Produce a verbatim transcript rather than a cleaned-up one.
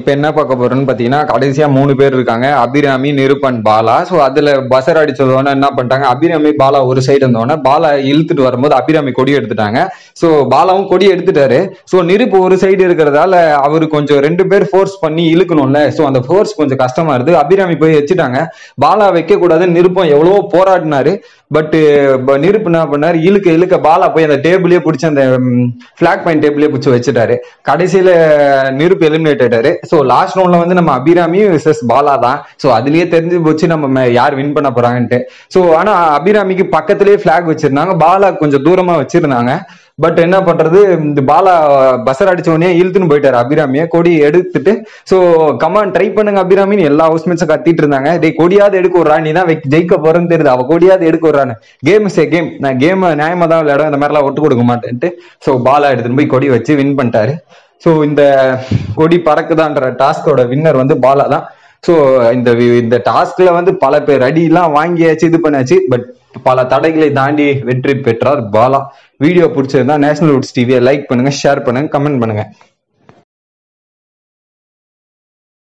இப்ப என்ன பார்க்க போறோம்னு பாத்தீங்கன்னா கடைசியா மூணு பேர் இருக்காங்க, அபிராமி, நிருபன், பாலா. சோ அதுல பசர் அடிச்சதோட என்ன பண்ணிட்டாங்க, அபிராமி பாலா ஒரு சைடு இருந்தோடனே பாலா இழுத்துட்டு வரும்போது அபிராமி கொடி எடுத்துட்டாங்க. சோ பாலாவும் கொடி எடுத்துட்டாரு. சோ நிருப்பு ஒரு சைடு இருக்கிறதால அவரு கொஞ்சம் ரெண்டு பேர் ஃபோர்ஸ் பண்ணி இழுக்கணும்ல. சோ அந்த ஃபோர்ஸ் கொஞ்சம் கஷ்டமா இருக்கு. அபிராமி போய் வச்சுட்டாங்க. பாலா வைக்க கூடாதுன்னு நிருப்பம் எவ்வளவோ போராடினாரு. பட் நிருப்பு என்ன பண்ணாரு, இழுக்க இழுக்க பாலா போய் அந்த டேபிளே பிடிச்சி அந்த பிளாக் பாயிண்ட் டேபிளே பிடிச்சி வச்சுட்டாரு. கடைசியில நிருப்பு எலிமினேட் ஆயிட்டாரு. சோ லாஸ்ட் ரவுண்ட்ல வந்து நம்ம அபிராமி விசஸ் பாலா தான். சோ அதுலயே தெரிஞ்சு போச்சு நம்ம யார் வின் பண்ண போறாங்கன்ட்டு. சோ ஆனா அபிராமிக்கு பக்கத்திலேயே பிளாக் வச்சிருந்தாங்க, பாலா கொஞ்சம் தூரமா வச்சிருந்தாங்க. பட் என்ன பண்றது, இந்த பாலா பசர் அடிச்ச உடனே இழுத்துன்னு போயிட்டாரு அபிராமிய. கொடி எடுத்துட்டு சோ கமான் ட்ரை பண்ணுங்க அபிராமின்னு எல்லா ஹவுஸ்மேட்ஸும் கத்திட்டு இருந்தாங்க. டே கொடியாவது எடுக்க விடுறா, நீ தான் ஜெயிக்க போறேன்னு தெரியுது, அவ கொடியாவது எடுக்க விடுறான்னு. கேம் சே கேம், நான் கேம் நியாயமா தான் விளையாடும், இந்த மாதிரி எல்லாம் ஒட்டு கொடுக்க மாட்டேன்ட்டு சோ பாலா எடுத்துட்டு போய் கொடி வச்சு வின் பண்ணிட்டாரு. ஸோ இந்த கொடி பறக்குதான்ற டாஸ்கோட வின்னர் வந்து பாலா தான். ஸோ இந்த இந்த டாஸ்க்ல வந்து பல பேர் அடியெல்லாம் வாங்கியாச்சு, இது பண்ணாச்சு. பட் பல தடைகளை தாண்டி வெற்றி பெற்றார் பாலா. வீடியோ பிடிச்சிருந்தா நேஷனல் வுட்ஸ் டிவியை லைக் பண்ணுங்க, ஷேர் பண்ணுங்க, கமெண்ட் பண்ணுங்க.